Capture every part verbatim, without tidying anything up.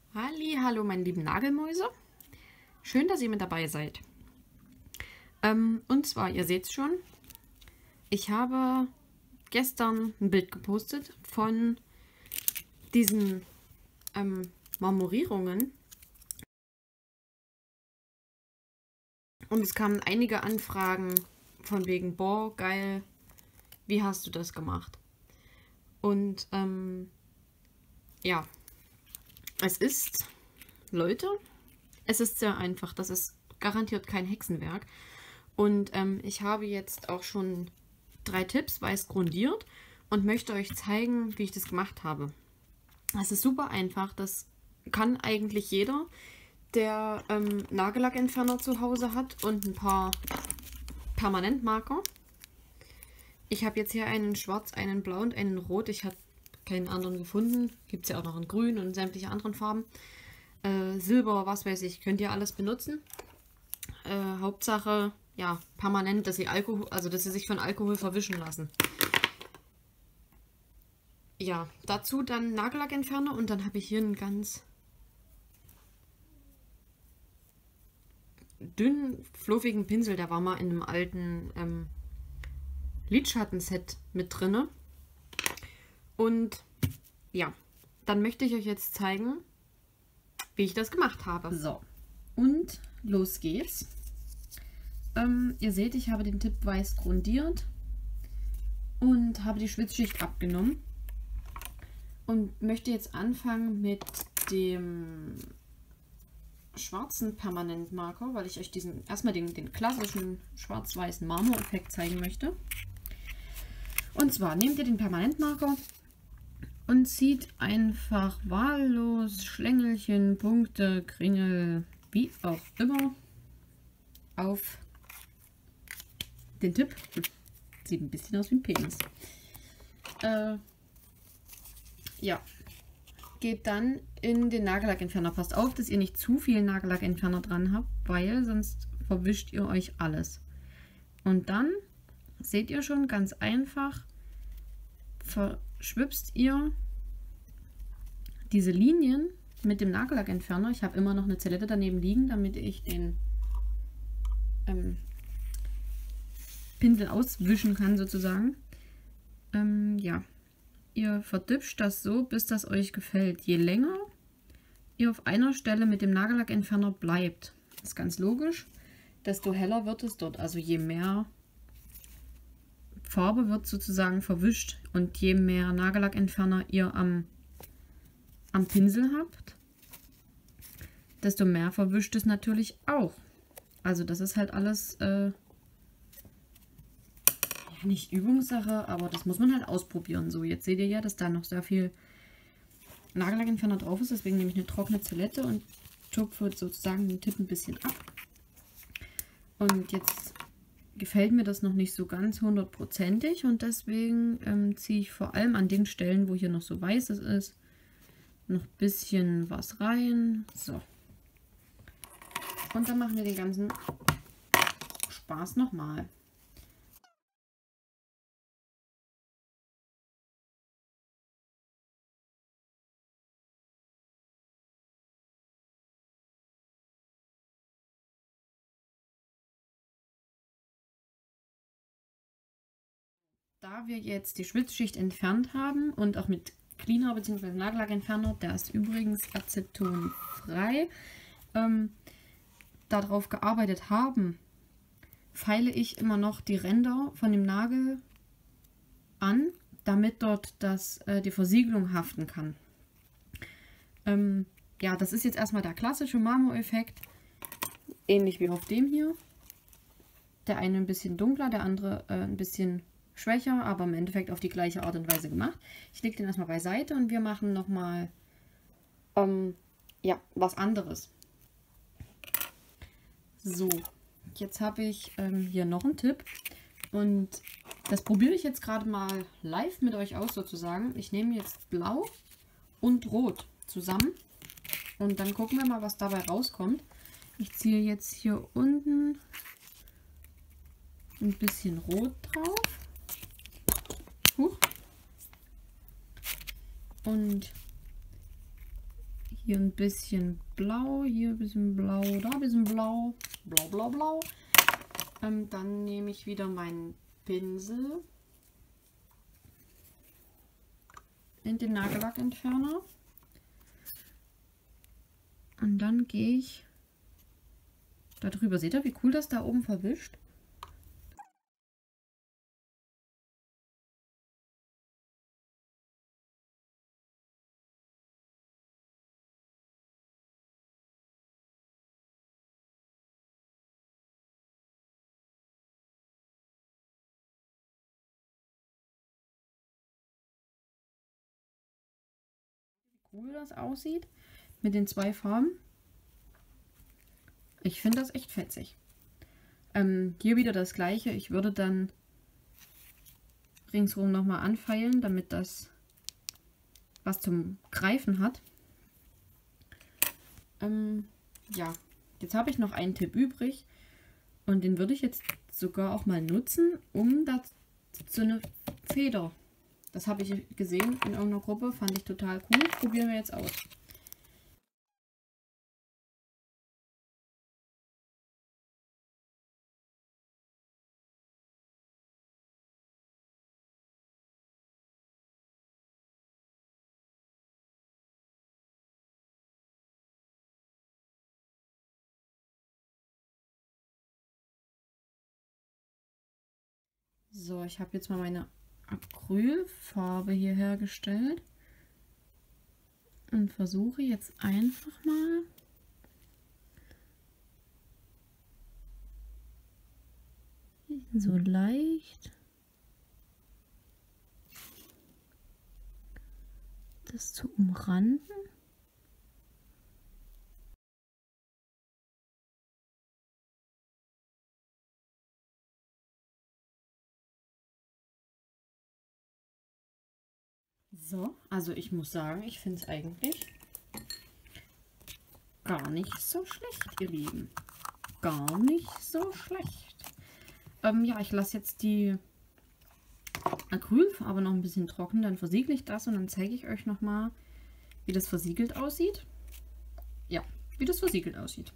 Halli, hallo meine lieben Nagelmäuse. Schön, dass ihr mit dabei seid. Ähm, und zwar, ihr seht es schon, ich habe gestern ein Bild gepostet von diesen ähm, Marmorierungen. Und es kamen einige Anfragen von wegen, boah, geil, wie hast du das gemacht? Und ähm, ja, es ist, Leute, es ist sehr einfach. Das ist garantiert kein Hexenwerk. Und ähm, ich habe jetzt auch schon drei Tipps weiß grundiert und möchte euch zeigen, wie ich das gemacht habe. Es ist super einfach. Das kann eigentlich jeder, der ähm, Nagellackentferner zu Hause hat und ein paar Permanentmarker. Ich habe jetzt hier einen schwarz, einen blau und einen rot. Ich habe keinen anderen gefunden. Gibt es ja auch noch in grün und sämtliche anderen Farben. Äh, Silber, was weiß ich, könnt ihr alles benutzen. Äh, Hauptsache, ja, permanent, dass sie Alkohol, also dass sie sich von Alkohol verwischen lassen. Ja, dazu dann Nagellackentferner und dann habe ich hier einen ganz dünnen, fluffigen Pinsel. Der war mal in einem alten ähm, Lidschattenset mit drinne. Und ja, dann möchte ich euch jetzt zeigen, wie ich das gemacht habe. So, und los geht's. Ähm, ihr seht, ich habe den Tipp weiß grundiert und habe die Schwitzschicht abgenommen. Und möchte jetzt anfangen mit dem schwarzen Permanentmarker, weil ich euch diesen erstmal den, den klassischen schwarz-weißen Marmoreffekt zeigen möchte. Und zwar nehmt ihr den Permanentmarker und zieht einfach wahllos Schlängelchen, Punkte, Kringel, wie auch immer, auf den Tipp. Sieht ein bisschen aus wie ein Penis. Äh, ja, geht dann in den Nagellackentferner. Passt auf, dass ihr nicht zu viel Nagellackentferner dran habt, weil sonst verwischt ihr euch alles. Und dann seht ihr schon ganz einfach, verschwipst ihr diese Linien mit dem Nagellackentferner. Ich habe immer noch eine Zellette daneben liegen, damit ich den ähm, Pinsel auswischen kann sozusagen. Ähm, ja. Ihr verdüpscht das so, bis das euch gefällt. Je länger ihr auf einer Stelle mit dem Nagellackentferner bleibt, ist ganz logisch, desto heller wird es dort. Also je mehr Farbe wird sozusagen verwischt und je mehr Nagellackentferner ihr am, am Pinsel habt, desto mehr verwischt es natürlich auch. Also das ist halt alles äh, nicht Übungssache, aber das muss man halt ausprobieren. So, jetzt seht ihr ja, dass da noch sehr viel Nagellackentferner drauf ist, deswegen nehme ich eine trockene Zellette und tupfe sozusagen den Tipp ein bisschen ab. Und jetzt gefällt mir das noch nicht so ganz hundertprozentig und deswegen ähm, ziehe ich vor allem an den Stellen, wo hier noch so weißes ist, noch ein bisschen was rein. So. Und dann machen wir den ganzen Spaß nochmal. Da wir jetzt die Schwitzschicht entfernt haben und auch mit Cleaner bzw. Nagellackentferner, der ist übrigens acetonfrei, ähm, darauf gearbeitet haben, feile ich immer noch die Ränder von dem Nagel an, damit dort das, äh, die Versiegelung haften kann. Ähm, ja, das ist jetzt erstmal der klassische Marmoreffekt, ähnlich wie auf dem hier. Der eine ein bisschen dunkler, der andere äh, ein bisschen schwächer, aber im Endeffekt auf die gleiche Art und Weise gemacht. Ich lege den erstmal beiseite und wir machen nochmal ähm, ja, was anderes. So, jetzt habe ich ähm, hier noch einen Tipp und das probiere ich jetzt gerade mal live mit euch aus sozusagen. Ich nehme jetzt blau und rot zusammen und dann gucken wir mal, was dabei rauskommt. Ich ziehe jetzt hier unten ein bisschen rot drauf. Huch. Und Hier ein bisschen blau, hier ein bisschen blau, da ein bisschen blau, blau, blau, blau. Ähm, dann nehme ich wieder meinen Pinsel in den Nagellackentferner. Und dann gehe ich da drüber. Seht ihr, wie cool das da oben verwischt? Cool das aussieht mit den zwei Farben. Ich finde das echt fetzig. Ähm, hier wieder das gleiche. Ich würde dann ringsherum nochmal anfeilen, damit das was zum Greifen hat. Ähm, ja, jetzt habe ich noch einen Tipp übrig und den würde ich jetzt sogar auch mal nutzen, um da so eine Feder. Das habe ich gesehen in irgendeiner Gruppe, fand ich total cool. Probieren wir jetzt aus. So, ich habe jetzt mal meine Acrylfarbe hier hergestellt und versuche jetzt einfach mal so leicht das zu umranden. So, also ich muss sagen, ich finde es eigentlich gar nicht so schlecht, ihr Lieben. Gar nicht so schlecht. Ähm, ja, ich lasse jetzt die Acrylfarbe noch ein bisschen trocknen, dann versiegle ich das und dann zeige ich euch nochmal, wie das versiegelt aussieht. Ja, wie das versiegelt aussieht.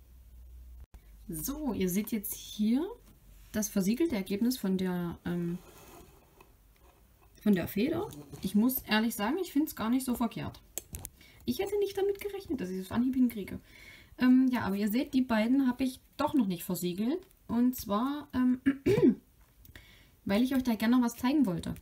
So, ihr seht jetzt hier das versiegelte Ergebnis von der ähm, von der Feder. Ich muss ehrlich sagen, ich finde es gar nicht so verkehrt. Ich hätte nicht damit gerechnet, dass ich es auf Anhieb hinkriege. Ähm, ja, aber ihr seht, die beiden habe ich doch noch nicht versiegelt. Und zwar, ähm, weil ich euch da gerne noch was zeigen wollte.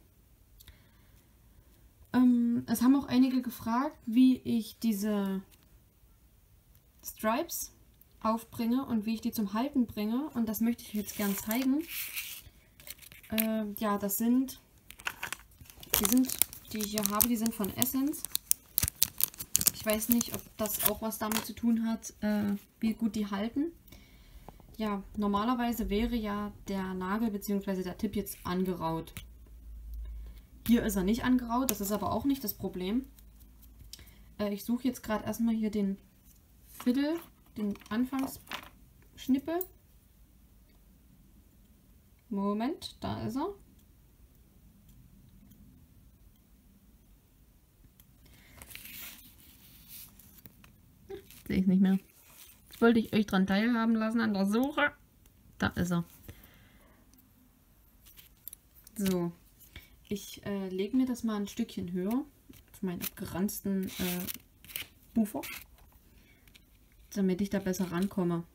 Ähm, es haben auch einige gefragt, wie ich diese Stripes aufbringe und wie ich die zum Halten bringe. Und das möchte ich jetzt gern zeigen. Äh, ja, das sind... Die sind, die ich hier habe, die sind von Essence. Ich weiß nicht, ob das auch was damit zu tun hat, äh, wie gut die halten. Ja, normalerweise wäre ja der Nagel bzw. der Tipp jetzt angeraut. Hier ist er nicht angeraut, das ist aber auch nicht das Problem. Äh, ich suche jetzt gerade erstmal hier den Viertel, den Anfangsschnippel. Moment, da ist er. Sehe ich nicht mehr. Jetzt wollte ich euch dran teilhaben lassen an der Suche. Da ist er. So. Ich äh, lege mir das mal ein Stückchen höher. Auf meinen abgeranzten äh, Ufer. Damit ich da besser rankomme.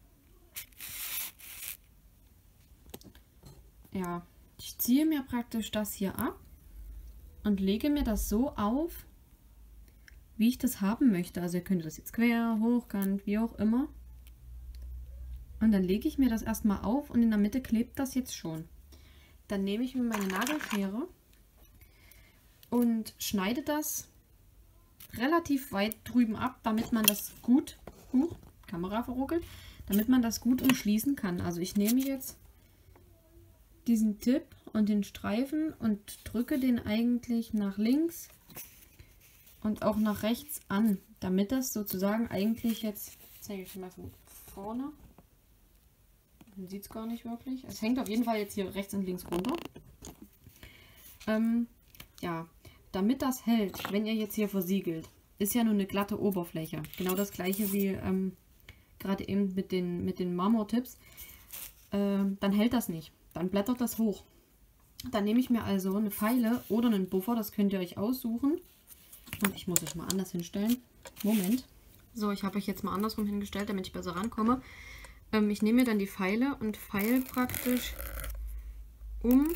Ja. Ich ziehe mir praktisch das hier ab. Und lege mir das so auf, wie ich das haben möchte. Also ihr könnt das jetzt quer, hochkant, wie auch immer. Und dann lege ich mir das erstmal auf und in der Mitte klebt das jetzt schon. Dann nehme ich mir meine Nagelschere und schneide das relativ weit drüben ab, damit man das gut, huch, Kamera verruckelt, damit man das gut umschließen kann. Also ich nehme jetzt diesen Tipp und den Streifen und drücke den eigentlich nach links und auch nach rechts an, damit das sozusagen eigentlich jetzt, zeige ich mal von vorne, man sieht es gar nicht wirklich, es hängt auf jeden Fall jetzt hier rechts und links runter. Ähm, ja, damit das hält, wenn ihr jetzt hier versiegelt, ist ja nur eine glatte Oberfläche. Genau das gleiche wie ähm, gerade eben mit den, mit den Marmortips. Ähm, dann hält das nicht. Dann blättert das hoch. Dann nehme ich mir also eine Feile oder einen Buffer. Das könnt ihr euch aussuchen. Und ich muss euch mal anders hinstellen. Moment. So, ich habe euch jetzt mal andersrum hingestellt, damit ich besser rankomme. Ähm, ich nehme mir dann die Feile und feile praktisch um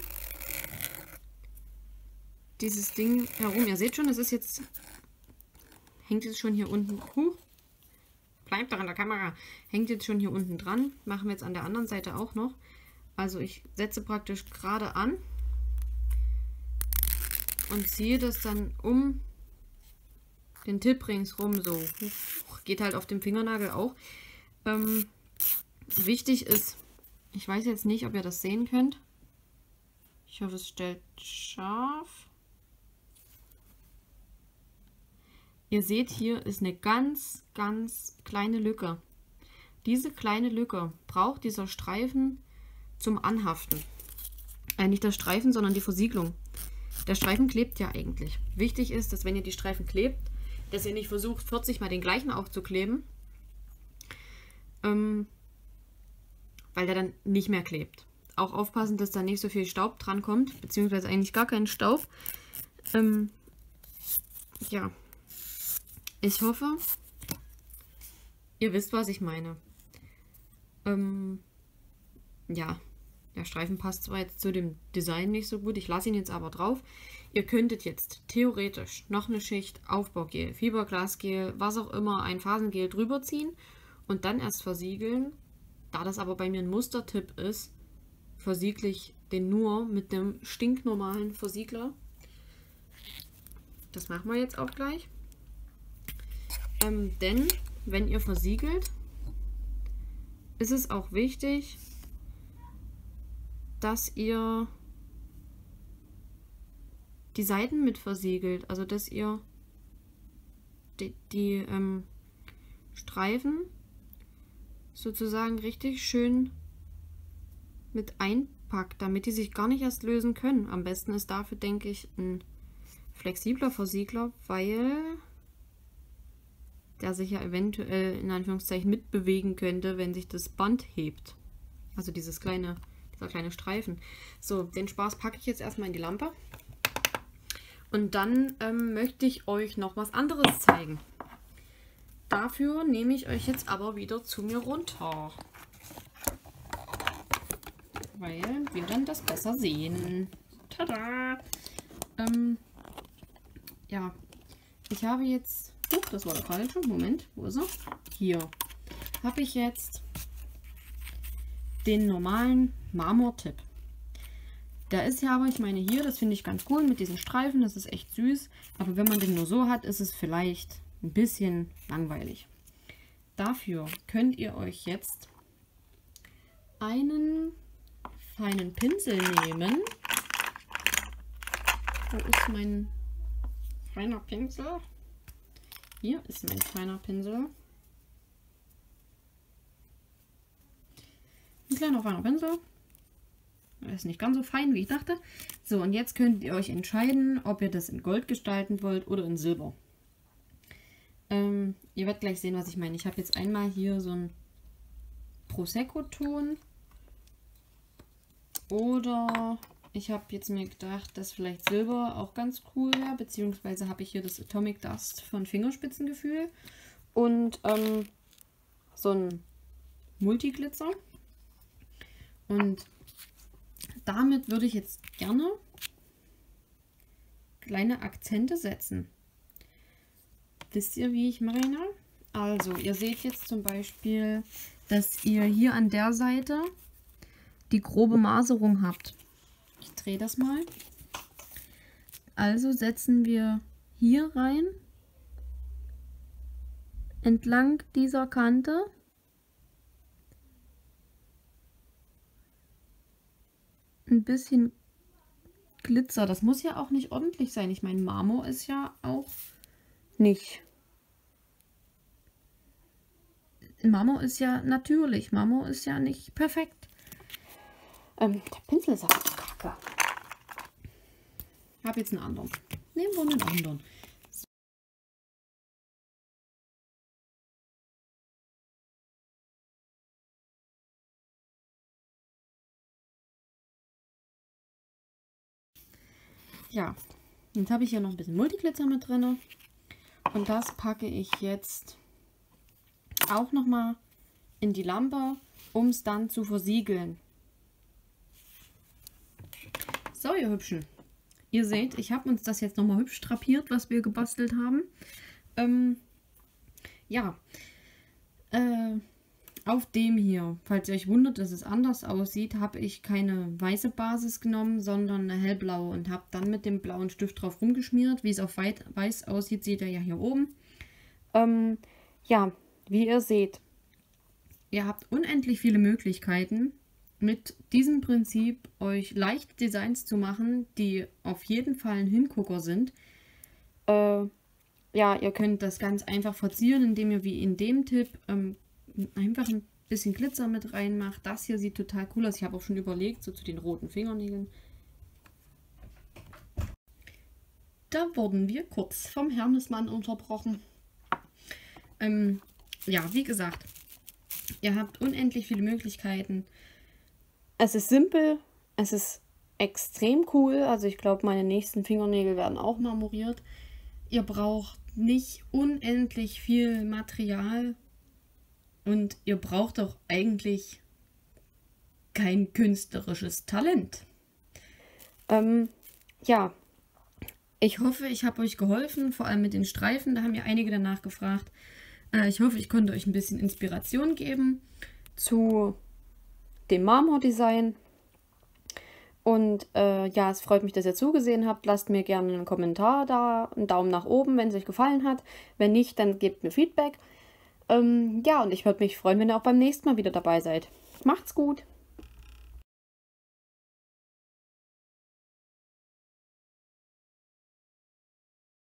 dieses Ding herum. Ihr seht schon, es ist jetzt, hängt jetzt schon hier unten, huh, bleibt doch in der Kamera, hängt jetzt schon hier unten dran. Machen wir jetzt an der anderen Seite auch noch. Also ich setze praktisch gerade an und ziehe das dann um den Tipp ringsrum so. Geht halt auf dem Fingernagel auch. Ähm, wichtig ist, ich weiß jetzt nicht, ob ihr das sehen könnt. Ich hoffe, es stellt scharf. Ihr seht, hier ist eine ganz, ganz kleine Lücke. Diese kleine Lücke braucht dieser Streifen zum Anhaften. Äh, nicht der Streifen, sondern die Versiegelung. Der Streifen klebt ja eigentlich. Wichtig ist, dass wenn ihr die Streifen klebt, dass ihr nicht versucht, vierzig Mal den gleichen aufzukleben, ähm, weil der dann nicht mehr klebt. Auch aufpassen, dass da nicht so viel Staub dran kommt, beziehungsweise eigentlich gar keinen Staub. Ähm, ja, ich hoffe, ihr wisst, was ich meine. Ähm, ja, der Streifen passt zwar jetzt zu dem Design nicht so gut, ich lasse ihn jetzt aber drauf. Ihr könntet jetzt theoretisch noch eine Schicht Aufbaugel, Fiberglasgel, was auch immer, ein Phasengel drüber ziehen und dann erst versiegeln. Da das aber bei mir ein Mustertipp ist, versiegle ich den nur mit dem stinknormalen Versiegler. Das machen wir jetzt auch gleich. Ähm, denn wenn ihr versiegelt, ist es auch wichtig, dass ihr die Seiten mit versiegelt. Also dass ihr die, die ähm, Streifen sozusagen richtig schön mit einpackt, damit die sich gar nicht erst lösen können. Am besten ist dafür, denke ich, ein flexibler Versiegler, weil der sich ja eventuell in Anführungszeichen mitbewegen könnte, wenn sich das Band hebt. Also dieses kleine, dieser kleine Streifen. So, den Spaß packe ich jetzt erstmal in die Lampe. Und dann ähm, möchte ich euch noch was anderes zeigen. Dafür nehme ich euch jetzt aber wieder zu mir runter. Weil wir dann das besser sehen. Tada! Ähm, ja, ich habe jetzt... Oh, das war der falsche. Moment, wo ist er? Hier habe ich jetzt den normalen Marmortipp. Der ist ja aber, ich meine hier, das finde ich ganz cool mit diesen Streifen, das ist echt süß. Aber wenn man den nur so hat, ist es vielleicht ein bisschen langweilig. Dafür könnt ihr euch jetzt einen feinen Pinsel nehmen. Wo ist mein feiner Pinsel? Hier ist mein feiner Pinsel. Ein kleiner feiner Pinsel. Er ist nicht ganz so fein, wie ich dachte. So, und jetzt könnt ihr euch entscheiden, ob ihr das in Gold gestalten wollt oder in Silber. Ähm, ihr werdet gleich sehen, was ich meine. Ich habe jetzt einmal hier so einen Prosecco-Ton. Oder ich habe jetzt mir gedacht, dass vielleicht Silber auch ganz cool wäre. Beziehungsweise habe ich hier das Atomic Dust von Fingerspitzengefühl. Und ähm, so ein Multiglitzer. Und damit würde ich jetzt gerne kleine Akzente setzen. Wisst ihr, wie ich meine? Also, ihr seht jetzt zum Beispiel, dass ihr hier an der Seite die grobe Maserung habt. Ich drehe das mal. Also setzen wir hier rein, entlang dieser Kante, ein bisschen Glitzer. Das muss ja auch nicht ordentlich sein. Ich meine, Marmor ist ja auch nicht. Marmor ist ja natürlich. Marmor ist ja nicht perfekt. Ähm, der Pinsel ist auch kacke. Ich habe jetzt einen anderen. Nehmen wir einen anderen. ja, jetzt habe ich hier noch ein bisschen Multiglitzer mit drin. Und das packe ich jetzt auch nochmal in die Lampe, um es dann zu versiegeln. So, ihr Hübschen. Ihr seht, ich habe uns das jetzt nochmal hübsch drapiert, was wir gebastelt haben. Ähm, ja, äh, auf dem hier, falls ihr euch wundert, dass es anders aussieht, habe ich keine weiße Basis genommen, sondern eine hellblaue und habe dann mit dem blauen Stift drauf rumgeschmiert. Wie es auf weiß aussieht, seht ihr ja hier oben. Ähm, ja, wie ihr seht, ihr habt unendlich viele Möglichkeiten, mit diesem Prinzip euch leichte Designs zu machen, die auf jeden Fall ein Hingucker sind. Äh, ja, ihr könnt das ganz einfach verzieren, indem ihr wie in dem Tipp ähm, einfach ein bisschen Glitzer mit reinmacht. Das hier sieht total cool aus. Ich habe auch schon überlegt, so zu den roten Fingernägeln. Da wurden wir kurz vom Hermesmann unterbrochen. Ähm, ja, wie gesagt, ihr habt unendlich viele Möglichkeiten. Es ist simpel, es ist extrem cool. Also ich glaube, meine nächsten Fingernägel werden auch marmoriert. Ihr braucht nicht unendlich viel Material und ihr braucht auch eigentlich kein künstlerisches Talent. Ähm, ja, ich hoffe, ich habe euch geholfen, vor allem mit den Streifen. Da haben ja einige danach gefragt. Äh, ich hoffe, ich konnte euch ein bisschen Inspiration geben zu dem Marmordesign. Und äh, ja, es freut mich, dass ihr zugesehen habt. Lasst mir gerne einen Kommentar da, einen Daumen nach oben, wenn es euch gefallen hat. Wenn nicht, dann gebt mir Feedback. Ähm, ja, und ich würde mich freuen, wenn ihr auch beim nächsten Mal wieder dabei seid. Macht's gut!